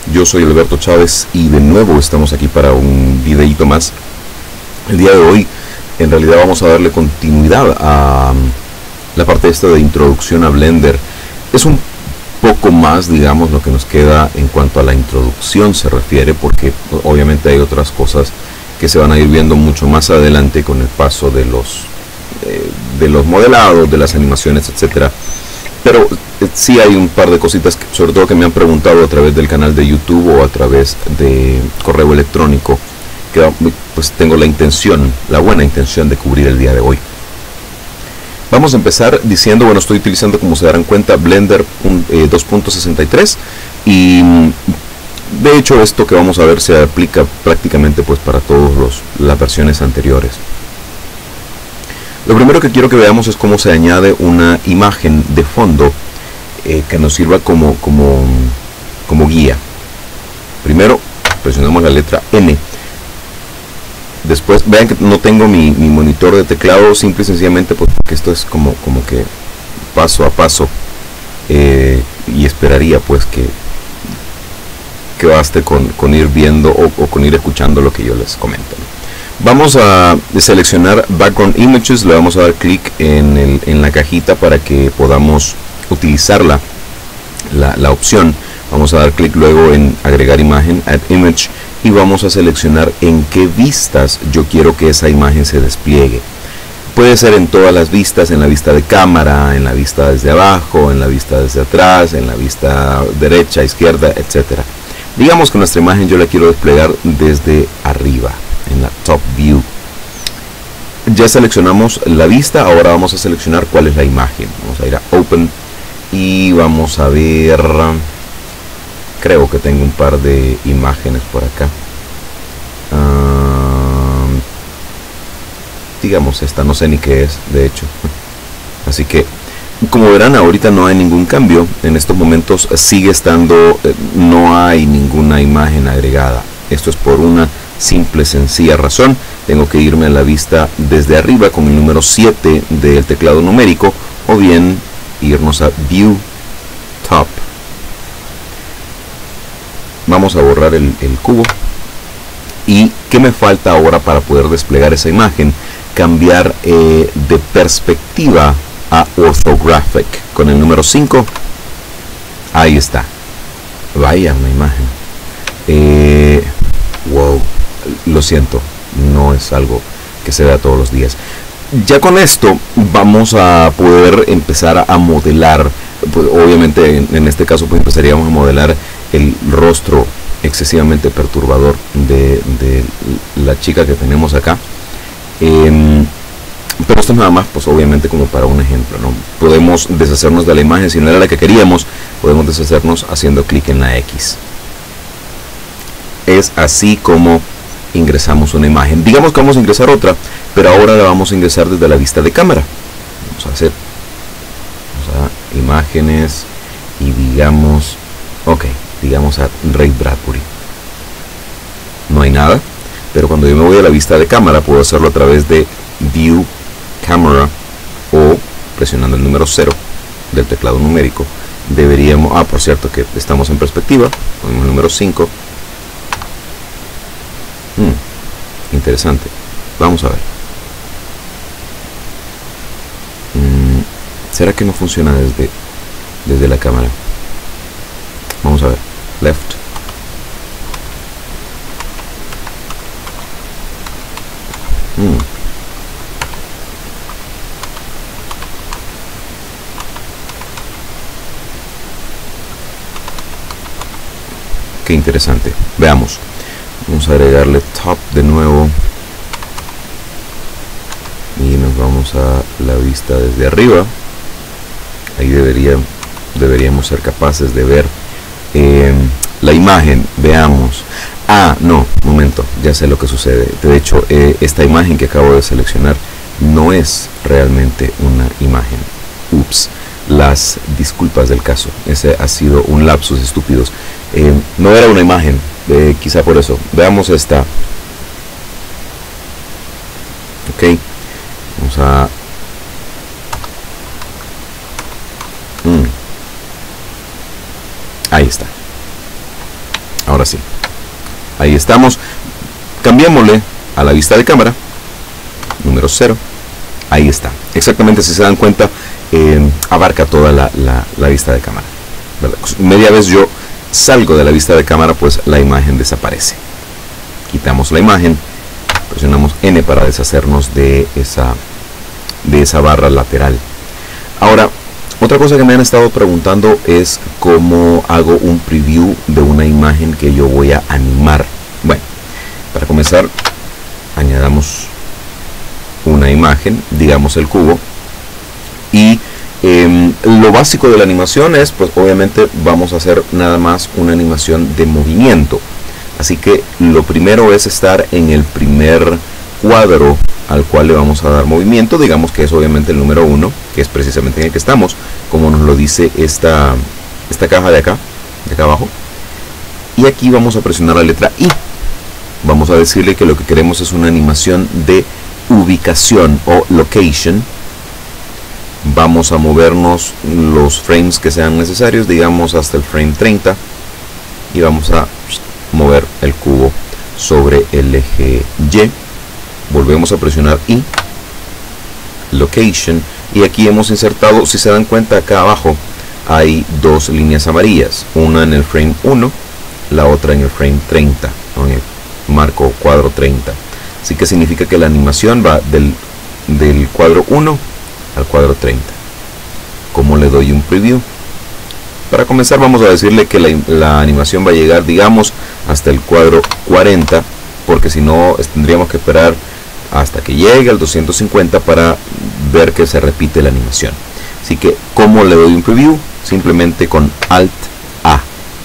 Yo soy Alberto Chávez y de nuevo estamos aquí para un videíto más. El día de hoy en realidad vamos a darle continuidad a la parte esta de introducción a Blender. Es un poco más, digamos, lo que nos queda en cuanto a la introducción se refiere, porque obviamente hay otras cosas que se van a ir viendo mucho más adelante con el paso de los modelados, de las animaciones, etcétera. Pero sí hay un par de cositas, sobre todo que me han preguntado a través del canal de YouTube o a través de correo electrónico, que pues tengo la buena intención de cubrir el día de hoy. Vamos a empezar diciendo, bueno, estoy utilizando, como se darán cuenta, Blender 2.63 y de hecho esto que vamos a ver se aplica prácticamente pues para todas las versiones anteriores. Lo primero que quiero que veamos es cómo se añade una imagen de fondo que nos sirva como guía. Primero presionamos la letra N. Después vean que no tengo mi monitor de teclado, simple y sencillamente porque esto es como que paso a paso, y esperaría pues que baste con ir viendo o con ir escuchando lo que yo les comento. Vamos a seleccionar Background Images, le vamos a dar clic en la cajita para que podamos utilizar la opción. Vamos a dar clic luego en agregar imagen, Add Image, y vamos a seleccionar en qué vistas yo quiero que esa imagen se despliegue. Puede ser en todas las vistas, en la vista de cámara, en la vista desde abajo, en la vista desde atrás, en la vista derecha, izquierda, etcétera. Digamos que nuestra imagen yo la quiero desplegar desde arriba, en la Top View. Ya seleccionamos la vista, ahora vamos a seleccionar cuál es la imagen. Vamos a ir a Open y vamos a ver, creo que tengo un par de imágenes por acá. Digamos esta, no sé ni qué es, de hecho. Así que, como verán, ahorita no hay ningún cambio. En estos momentos sigue estando, no hay ninguna imagen agregada. Esto es por una simple, sencilla razón. Tengo que irme a la vista desde arriba con el número 7 del teclado numérico, o bien irnos a View Top. Vamos a borrar el cubo. ¿Y qué me falta ahora para poder desplegar esa imagen? Cambiar de perspectiva a Orthographic con el número 5. Ahí está. Vaya una imagen. Wow, lo siento, no es algo que se vea todos los días. Ya con esto vamos a poder empezar a modelar. Pues, obviamente en este caso pues empezaríamos a modelar el rostro excesivamente perturbador de la chica que tenemos acá. Pero esto es nada más pues obviamente como para un ejemplo, ¿no? Podemos deshacernos de la imagen. Si no era la que queríamos, podemos deshacernos haciendo clic en la X. Es así como ingresamos una imagen. Digamos que vamos a ingresar otra, pero ahora la vamos a ingresar desde la vista de cámara. Vamos a imágenes y digamos a Ray Bradbury. No hay nada, pero cuando yo me voy a la vista de cámara puedo hacerlo a través de View Camera o presionando el número 0 del teclado numérico. Deberíamos, por cierto que estamos en perspectiva, ponemos el número 5. Interesante. Vamos a ver. ¿Será que no funciona desde la cámara? Vamos a ver. Left. Qué interesante. Veamos. Vamos a agregarle top de nuevo y nos vamos a la vista desde arriba. Ahí deberíamos ser capaces de ver la imagen. Veamos. No, momento, ya sé lo que sucede. De hecho, esta imagen que acabo de seleccionar no es realmente una imagen. Ups, las disculpas del caso. Ese ha sido un lapsus estúpidos. No era una imagen, quizá por eso. Veamos esta. Ok, vamos a ahí está. Ahora sí, ahí estamos. Cambiémosle a la vista de cámara, número 0. Ahí está. Exactamente, si se dan cuenta, abarca toda la vista de cámara, ¿verdad? Media vez yo salgo de la vista de cámara, pues la imagen desaparece. Quitamos la imagen, presionamos N para deshacernos de esa barra lateral. Ahora, otra cosa que me han estado preguntando es cómo hago un preview de una imagen que yo voy a animar. Bueno, para comenzar, añadamos una imagen, digamos el cubo, y lo básico de la animación es, pues obviamente vamos a hacer nada más una animación de movimiento. Así que lo primero es estar en el primer cuadro al cual le vamos a dar movimiento, digamos que es obviamente el número 1, que es precisamente en el que estamos, como nos lo dice esta caja de acá abajo. Y aquí vamos a presionar la letra I. Vamos a decirle que lo que queremos es una animación de ubicación o location. Vamos a movernos los frames que sean necesarios, digamos hasta el frame 30, y vamos a mover el cubo sobre el eje Y. Volvemos a presionar I, location, y aquí hemos insertado, si se dan cuenta, acá abajo hay dos líneas amarillas, una en el frame 1, la otra en el frame 30, en el marco cuadro 30. Así que significa que la animación va del cuadro 1 al cuadro 30. ¿Cómo le doy un preview? Para comenzar vamos a decirle que la animación va a llegar, digamos, hasta el cuadro 40, porque si no tendríamos que esperar hasta que llegue al 250 para ver que se repite la animación. Así que, ¿cómo le doy un preview? Simplemente con Alt A.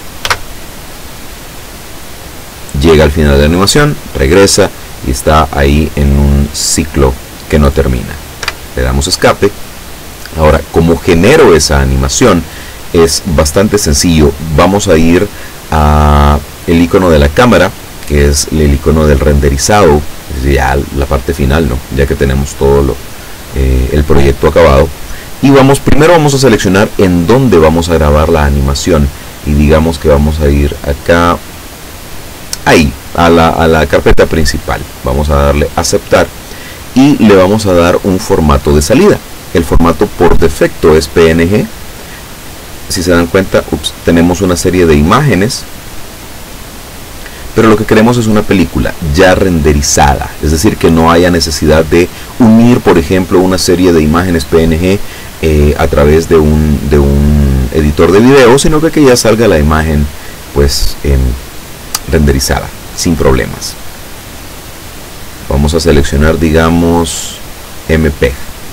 Llega al final de la animación, regresa y está ahí en un ciclo que no termina. Le damos escape. Ahora, como genero esa animación, es bastante sencillo. Vamos a ir a el icono de la cámara, que es el icono del renderizado, es decir, ya la parte final, ¿no? Ya que tenemos todo el proyecto acabado. Y primero vamos a seleccionar en dónde vamos a grabar la animación, y digamos que vamos a ir acá, ahí, a la carpeta principal. Vamos a darle aceptar y le vamos a dar un formato de salida. El formato por defecto es PNG. Si se dan cuenta, tenemos una serie de imágenes, pero lo que queremos es una película ya renderizada, es decir, que no haya necesidad de unir, por ejemplo, una serie de imágenes PNG a través de un editor de video, sino que ya salga la imagen pues renderizada sin problemas. Vamos a seleccionar, digamos, MPEG,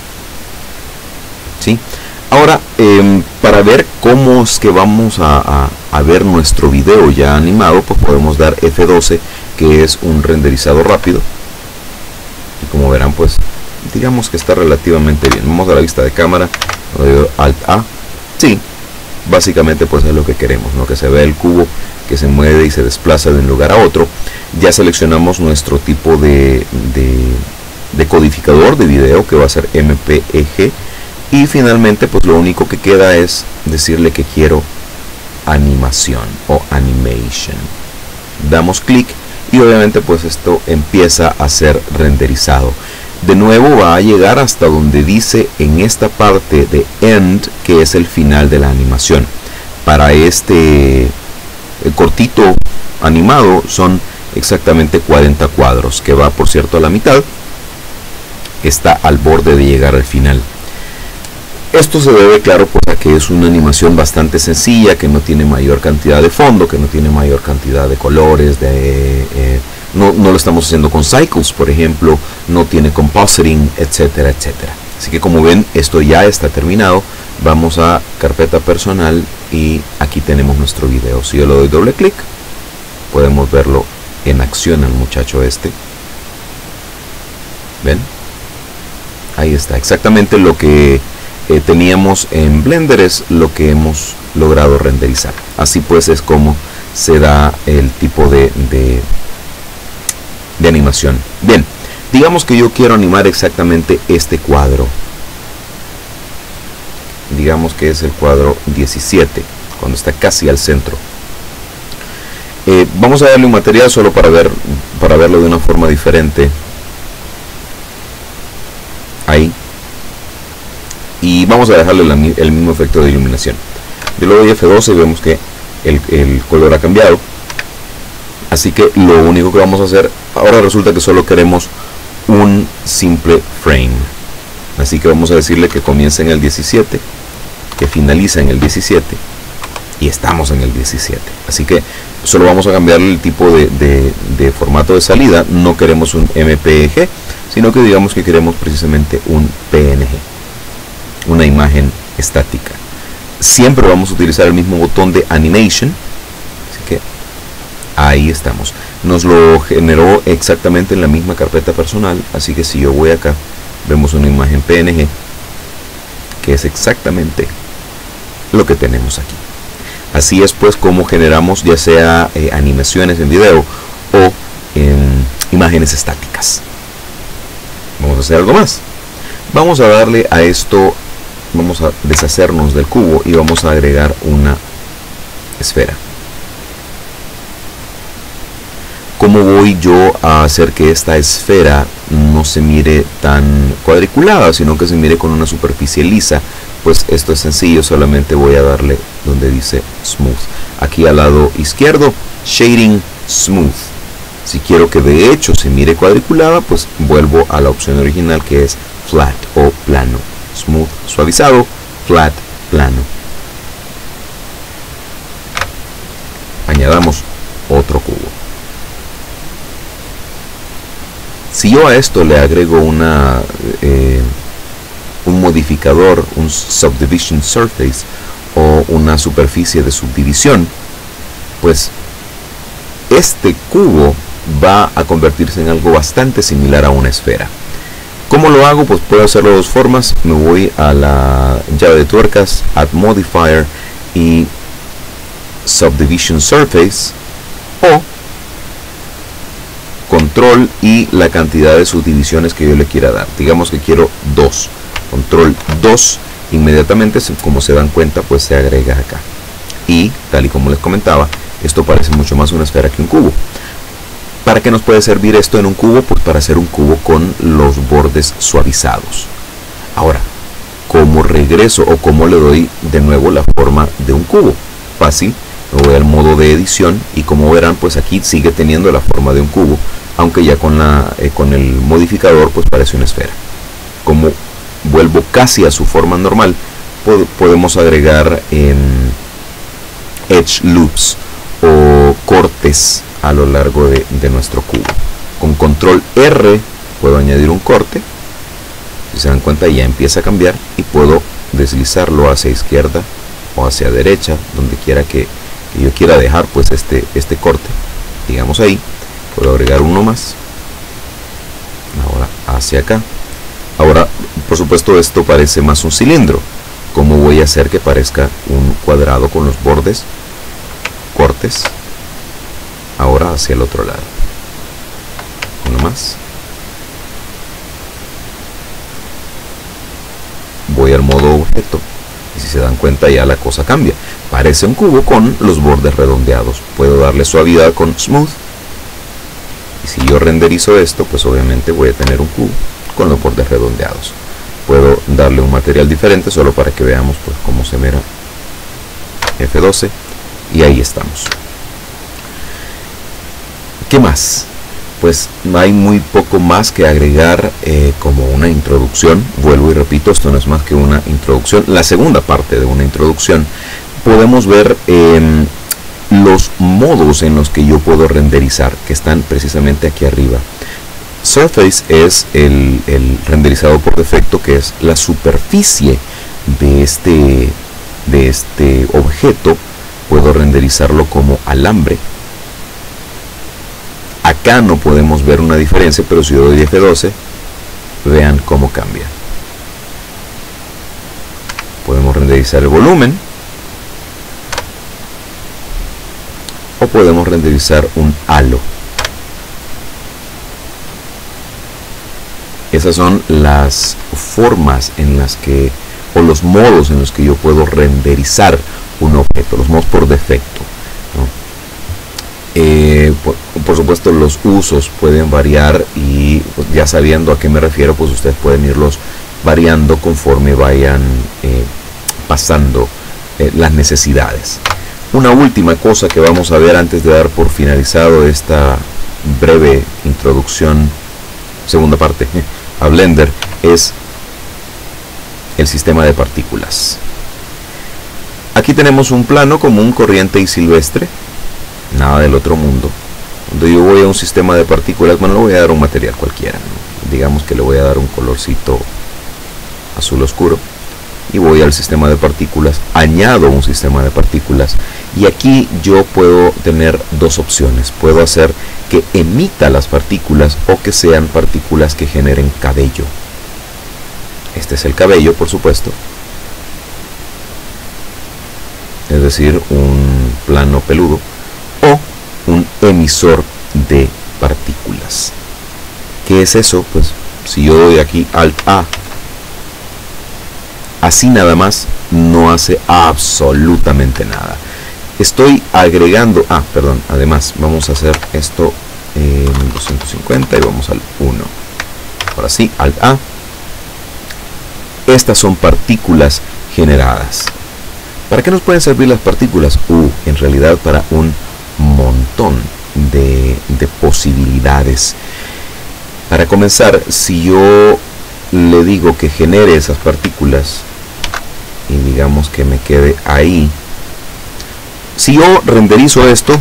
¿sí? Ahora, para ver cómo es que vamos a ver nuestro video ya animado, pues podemos dar F12, que es un renderizado rápido. Y como verán, pues digamos que está relativamente bien. Vamos a la vista de cámara, Alt A. Sí, básicamente pues es lo que queremos, ¿no? Que se vea el cubo que se mueve y se desplaza de un lugar a otro. Ya seleccionamos nuestro tipo de codificador de video, que va a ser MPEG. Y finalmente pues lo único que queda es decirle que quiero animación o animation. Damos clic y obviamente pues esto empieza a ser renderizado. De nuevo va a llegar hasta donde dice en esta parte de end, que es el final de la animación. Para este cortito animado son exactamente 40 cuadros, que va, por cierto, a la mitad. Está al borde de llegar al final. Esto se debe, claro, pues a que es una animación bastante sencilla, que no tiene mayor cantidad de fondo, que no tiene mayor cantidad de colores, no lo estamos haciendo con cycles, por ejemplo, no tiene compositing, etcétera, etcétera. Así que como ven, esto ya está terminado. Vamos a carpeta personal y aquí tenemos nuestro video. Si yo le doy doble clic, podemos verlo en acción al muchacho este. ¿Ven? Ahí está, exactamente lo que teníamos en Blender es lo que hemos logrado renderizar. Así pues es como se da el tipo de animación. Bien, digamos que yo quiero animar exactamente este cuadro. Digamos que es el cuadro 17, cuando está casi al centro. Vamos a darle un material solo para verlo de una forma diferente. Ahí. Y vamos a dejarle el mismo efecto de iluminación. Yo le doy F12 y vemos que el color ha cambiado. Así que lo único que vamos a hacer, ahora resulta que solo queremos un simple frame. Así que vamos a decirle que comienza en el 17, que finaliza en el 17, y estamos en el 17. Así que solo vamos a cambiarle el tipo de formato de salida. No queremos un MPG, sino que digamos que queremos precisamente un PNG, una imagen estática. Siempre vamos a utilizar el mismo botón de Animation. Así que ahí estamos. Nos lo generó exactamente en la misma carpeta personal. Así que si yo voy acá, vemos una imagen PNG, que es exactamente lo que tenemos aquí. Así es pues como generamos ya sea animaciones en video o imágenes estáticas. Vamos a hacer algo más. Vamos a darle a esto, vamos a deshacernos del cubo y vamos a agregar una esfera. ¿Cómo voy yo a hacer que esta esfera no se mire tan cuadriculada, sino que se mire con una superficie lisa? Pues esto es sencillo, solamente voy a darle donde dice Smooth. Aquí al lado izquierdo, Shading Smooth. Si quiero que de hecho se mire cuadriculada, pues vuelvo a la opción original, que es Flat o plano. Smooth, suavizado, Flat, plano. Añadamos otro cubo. Si yo a esto le agrego un modificador, un Subdivision Surface o una superficie de subdivisión, pues este cubo va a convertirse en algo bastante similar a una esfera. ¿Cómo lo hago? Pues puedo hacerlo de dos formas. Me voy a la llave de tuercas, Add Modifier y Subdivision Surface, o control y la cantidad de subdivisiones que yo le quiera dar. Digamos que quiero 2. Control 2, inmediatamente, como se dan cuenta, pues se agrega acá. Y tal y como les comentaba, esto parece mucho más una esfera que un cubo. ¿Para qué nos puede servir esto en un cubo? Pues para hacer un cubo con los bordes suavizados. Ahora, ¿cómo regreso o cómo le doy de nuevo la forma de un cubo? Fácil. Me voy al modo de edición y como verán, pues aquí sigue teniendo la forma de un cubo, aunque ya con el modificador pues parece una esfera. Como vuelvo casi a su forma normal, podemos agregar edge loops o cortes a lo largo de nuestro cubo. Con control R puedo añadir un corte. Si se dan cuenta, ya empieza a cambiar y puedo deslizarlo hacia izquierda o hacia derecha, donde quiera que yo quiera dejar pues este corte, digamos ahí. Puedo agregar uno más, ahora hacia acá. Ahora, por supuesto, esto parece más un cilindro. ¿Cómo voy a hacer que parezca un cuadrado con los bordes? Cortes, ahora hacia el otro lado. Uno más. Voy al modo objeto. Y si se dan cuenta, ya la cosa cambia. Parece un cubo con los bordes redondeados. Puedo darle suavidad con Smooth. Y si yo renderizo esto, pues obviamente voy a tener un cubo con los bordes redondeados. Puedo darle un material diferente solo para que veamos pues cómo se mira. F12. Y ahí estamos. ¿Qué más? Pues hay muy poco más que agregar como una introducción. Vuelvo y repito, esto no es más que una introducción. La segunda parte de una introducción, podemos ver los modos en los que yo puedo renderizar, que están precisamente aquí arriba. Surface es el renderizado por defecto, que es la superficie de este objeto. Puedo renderizarlo como alambre. Acá no podemos ver una diferencia, pero si yo doy F12, vean cómo cambia. Podemos renderizar el volumen, o podemos renderizar un halo. Esas son las formas en las que, o los modos en los que yo puedo renderizar un objeto, los modos por defecto, ¿no? Por supuesto, los usos pueden variar y pues, ya sabiendo a qué me refiero, pues ustedes pueden irlos variando conforme vayan pasando las necesidades. Una última cosa que vamos a ver antes de dar por finalizado esta breve introducción, segunda parte, a Blender, es el sistema de partículas. Aquí tenemos un plano común, corriente y silvestre, nada del otro mundo. Cuando yo voy a un sistema de partículas, bueno, le voy a dar un material cualquiera, ¿no? Digamos que le voy a dar un colorcito azul oscuro, y voy al sistema de partículas, añado un sistema de partículas, y aquí yo puedo tener dos opciones. Puedo hacer que emita las partículas o que sean partículas que generen cabello. Este es el cabello, por supuesto, es decir, un plano peludo, o un emisor de partículas. ¿Qué es eso? Pues si yo doy aquí Alt A, así nada más, no hace absolutamente nada. Estoy agregando, perdón, además vamos a hacer esto en 250 y vamos al 1. Ahora sí, Alt A. Estas son partículas generadas. ¿Para qué nos pueden servir las partículas? En realidad para un montón de posibilidades. Para comenzar, si yo le digo que genere esas partículas y digamos que me quede ahí, si yo renderizo esto,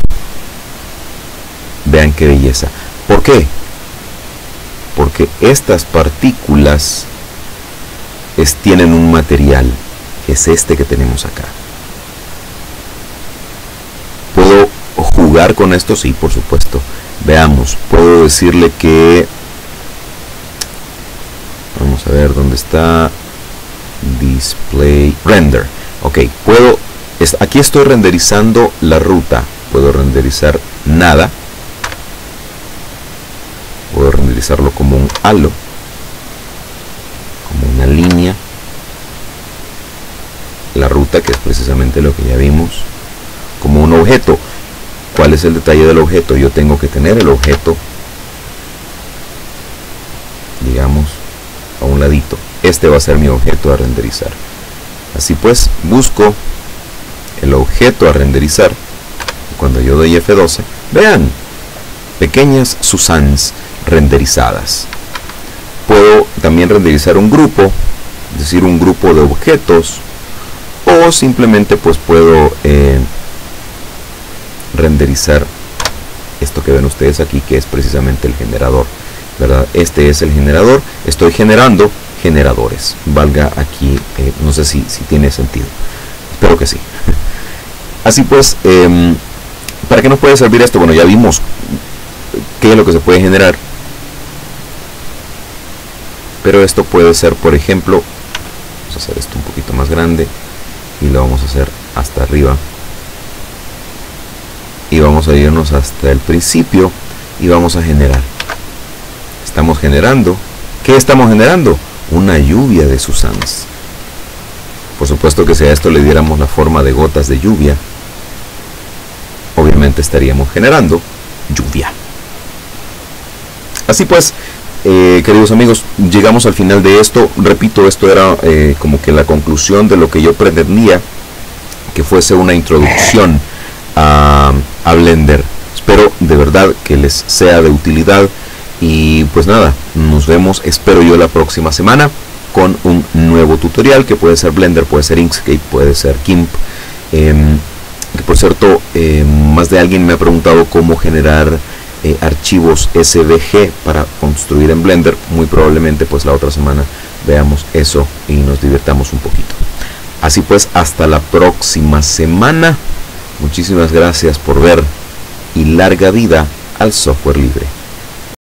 vean qué belleza. ¿Por qué? Porque estas partículas tienen un material, es este que tenemos acá. ¿Puedo jugar con esto? Sí, por supuesto. Veamos, puedo decirle que, vamos a ver dónde está Display Render. Ok, aquí estoy renderizando la ruta. Puedo renderizar nada, puedo renderizarlo como un halo, como una línea, la ruta, que es precisamente lo que ya vimos, como un objeto. ¿Cuál es el detalle del objeto? Yo tengo que tener el objeto, digamos, a un ladito. Este va a ser mi objeto a renderizar. Así pues, busco el objeto a renderizar. Cuando yo doy F12, vean, pequeñas Susans renderizadas. Puedo también renderizar un grupo, es decir, un grupo de objetos, o simplemente pues puedo renderizar esto que ven ustedes aquí, que es precisamente el generador, ¿verdad? Este es el generador. Estoy generando generadores, valga aquí, no sé si tiene sentido, espero que sí. Así pues, ¿para qué nos puede servir esto? Bueno, ya vimos qué es lo que se puede generar, pero esto puede ser, por ejemplo, vamos a hacer esto un poquito más grande y lo vamos a hacer hasta arriba, y vamos a irnos hasta el principio y vamos a generar. Estamos generando, ¿qué estamos generando? Una lluvia de Susans. Por supuesto que si a esto le diéramos la forma de gotas de lluvia, obviamente estaríamos generando lluvia. Así pues, queridos amigos, llegamos al final de esto. Repito, esto era como que la conclusión de lo que yo pretendía que fuese una introducción a Blender. Espero de verdad que les sea de utilidad, y pues nada, nos vemos, espero yo, la próxima semana con un nuevo tutorial, que puede ser Blender, puede ser Inkscape, puede ser GIMP. Que por cierto, más de alguien me ha preguntado cómo generar archivos SVG para construir en Blender. Muy probablemente pues la otra semana veamos eso y nos divirtamos un poquito. Así pues, hasta la próxima semana. Muchísimas gracias por ver, y larga vida al software libre.